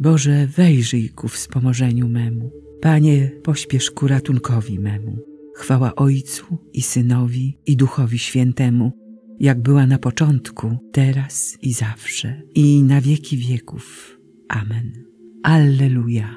Boże, wejrzyj ku wspomożeniu memu. Panie, pośpiesz ku ratunkowi memu. Chwała Ojcu i Synowi i Duchowi Świętemu, jak była na początku, teraz i zawsze, i na wieki wieków. Amen. Alleluja.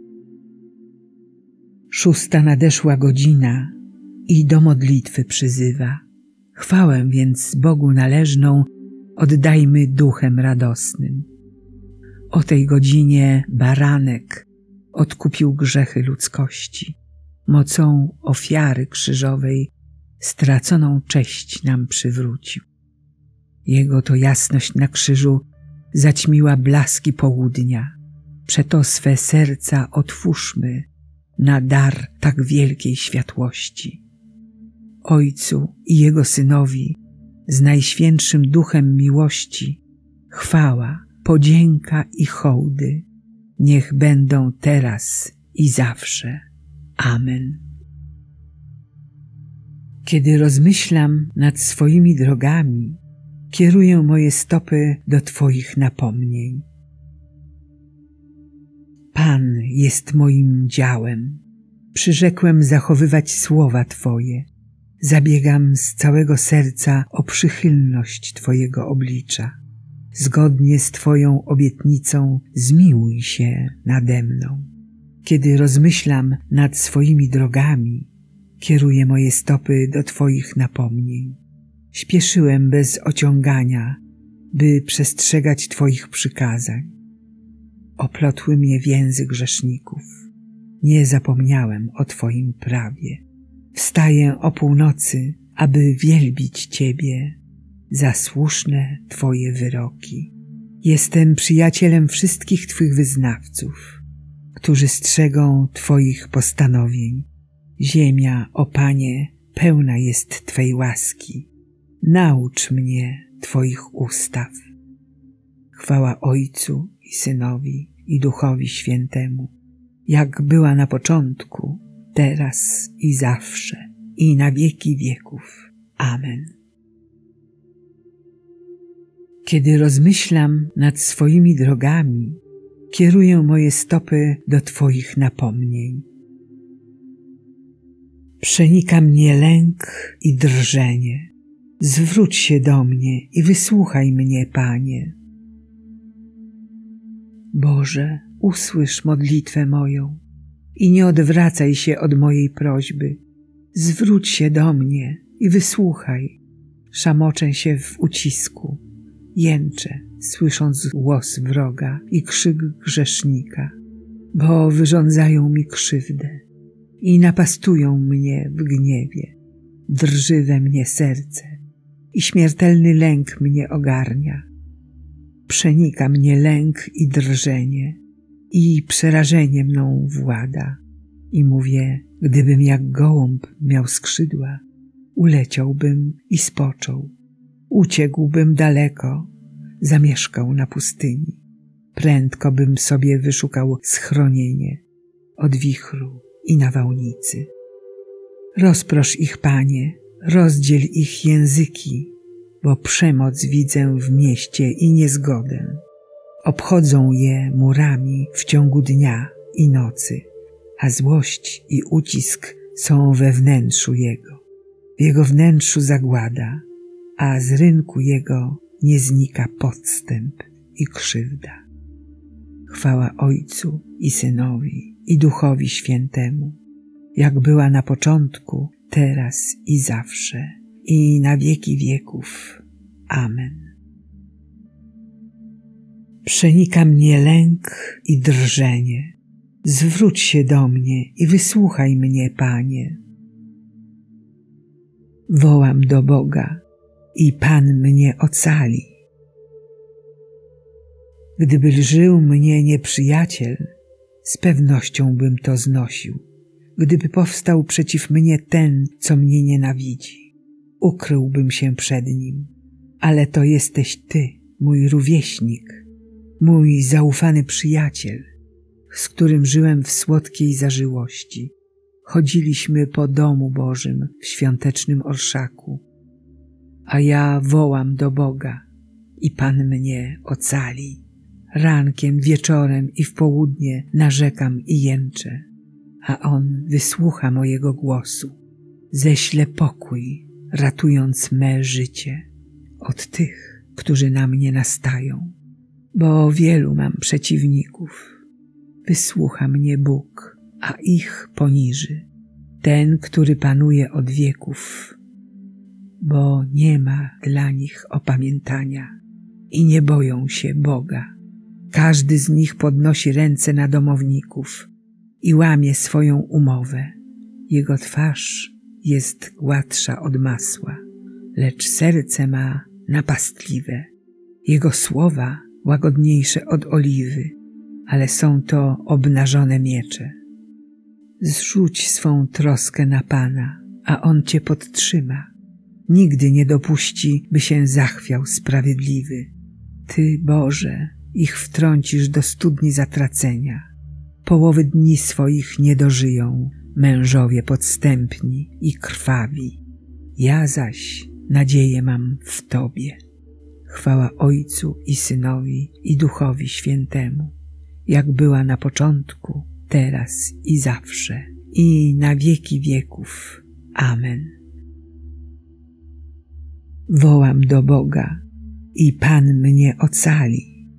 6. nadeszła godzina i do modlitwy przyzywa. Chwałę więc Bogu należną oddajmy duchem radosnym. O tej godzinie baranek odkupił grzechy ludzkości. Mocą ofiary krzyżowej straconą cześć nam przywrócił. Jego to jasność na krzyżu zaćmiła blaski południa. Przeto swe serca otwórzmy na dar tak wielkiej światłości. Ojcu i Jego Synowi z Najświętszym Duchem miłości chwała, podzięka i hołdy niech będą teraz i zawsze. Amen. Kiedy rozmyślam nad swoimi drogami, kieruję moje stopy do Twoich napomnień. Pan jest moim działem. Przyrzekłem zachowywać słowa Twoje. Zabiegam z całego serca o przychylność Twojego oblicza. Zgodnie z Twoją obietnicą zmiłuj się nade mną. Kiedy rozmyślam nad swoimi drogami, kieruję moje stopy do Twoich napomnień. Śpieszyłem bez ociągania, by przestrzegać Twoich przykazań. Oplotły mnie więzy grzeszników. Nie zapomniałem o Twoim prawie. Wstaję o północy, aby wielbić Ciebie za słuszne Twoje wyroki. Jestem przyjacielem wszystkich Twych wyznawców, którzy strzegą Twoich postanowień. Ziemia, o Panie, pełna jest Twej łaski. Naucz mnie Twoich ustaw. Chwała Ojcu i Synowi i Duchowi Świętemu, jak była na początku, teraz i zawsze, i na wieki wieków. Amen. Kiedy rozmyślam nad swoimi drogami, kieruję moje stopy do Twoich napomnień. Przenika mnie lęk i drżenie. Zwróć się do mnie i wysłuchaj mnie, Panie. Boże, usłysz modlitwę moją i nie odwracaj się od mojej prośby. Zwróć się do mnie i wysłuchaj. Szamoczę się w ucisku, jęczę, słysząc głos wroga i krzyk grzesznika, bo wyrządzają mi krzywdę i napastują mnie w gniewie. Drży we mnie serce i śmiertelny lęk mnie ogarnia. Przenika mnie lęk i drżenie i przerażenie mną włada. I mówię, gdybym jak gołąb miał skrzydła, uleciałbym i spoczął. Uciekłbym daleko, zamieszkał na pustyni. Prędko bym sobie wyszukał schronienie od wichru i nawałnicy. Rozprosz ich, Panie, rozdziel ich języki, bo przemoc widzę w mieście i niezgodę. Obchodzą je murami w ciągu dnia i nocy, a złość i ucisk są we wnętrzu jego. W jego wnętrzu zagłada, a z rynku jego nie znika podstęp i krzywda. Chwała Ojcu i Synowi i Duchowi Świętemu, jak była na początku, teraz i zawsze, i na wieki wieków. Amen. Przenika mnie lęk i drżenie. Zwróć się do mnie i wysłuchaj mnie, Panie. Wołam do Boga i Pan mnie ocali. Gdyby lżył mnie nieprzyjaciel, z pewnością bym to znosił. Gdyby powstał przeciw mnie ten, co mnie nienawidzi, ukryłbym się przed nim. Ale to jesteś Ty, mój rówieśnik, mój zaufany przyjaciel, z którym żyłem w słodkiej zażyłości. Chodziliśmy po domu Bożym w świątecznym orszaku, a ja wołam do Boga i Pan mnie ocali. rankiem, wieczorem i w południe narzekam i jęczę, a On wysłucha mojego głosu. Ześlę pokój, ratując me życie od tych, którzy na mnie nastają, bo wielu mam przeciwników. Wysłucha mnie Bóg, a ich poniży, ten, który panuje od wieków, bo nie ma dla nich opamiętania i nie boją się Boga. Każdy z nich podnosi ręce na domowników i łamie swoją umowę. Jego twarz jest gładsza od masła, lecz serce ma napastliwe. Jego słowa łagodniejsze od oliwy, ale są to obnażone miecze. Zrzuć swą troskę na Pana, a On cię podtrzyma. Nigdy nie dopuści, by się zachwiał sprawiedliwy. Ty, Boże, ich wtrącisz do studni zatracenia. Połowy dni swoich nie dożyją mężowie podstępni i krwawi. Ja zaś nadzieję mam w Tobie. Chwała Ojcu i Synowi i Duchowi Świętemu, jak była na początku, teraz i zawsze, i na wieki wieków. Amen. Wołam do Boga i Pan mnie ocali.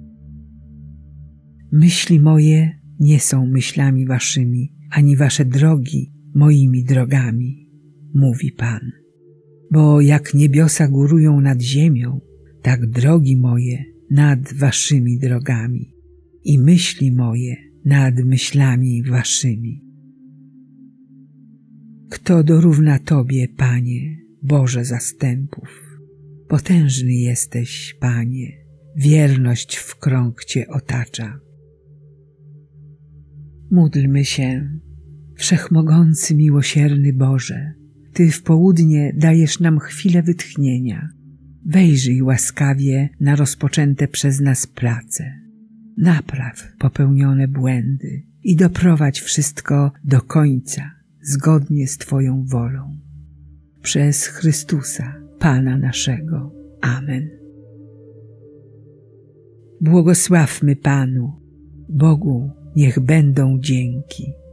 Myśli moje nie są myślami waszymi, ani wasze drogi moimi drogami, mówi Pan. Bo jak niebiosa górują nad ziemią, tak drogi moje nad waszymi drogami i myśli moje nad myślami waszymi. Kto dorówna Tobie, Panie, Boże zastępów? Potężny jesteś, Panie, wierność w krąg Cię otacza. Módlmy się. Wszechmogący, miłosierny Boże, Ty w południe dajesz nam chwilę wytchnienia. Wejrzyj łaskawie na rozpoczęte przez nas prace. Napraw popełnione błędy i doprowadź wszystko do końca, zgodnie z Twoją wolą. Przez Chrystusa, Pana naszego. Amen. Błogosławmy Panu, Bogu niech będą dzięki.